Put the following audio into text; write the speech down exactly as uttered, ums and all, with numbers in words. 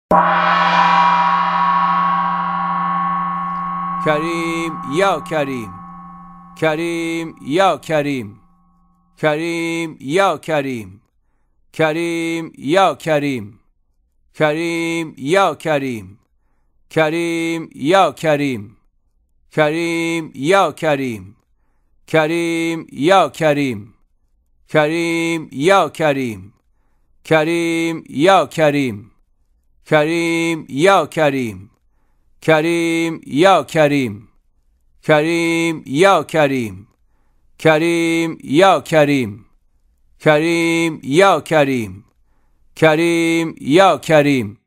کریم یا کریم، کریم یا کریم، کریم یا کریم، کریم یا کریم، کریم یا کریم، کریم یا کریم، کریم یا کریم، کریم یا کریم، کریم یا کریم، کریم یا کریم، کریم یا کریم، کریم یا کریم، کریم یا کریم، کریم یا کریم، کریم یا کریم، کریم یا کریم.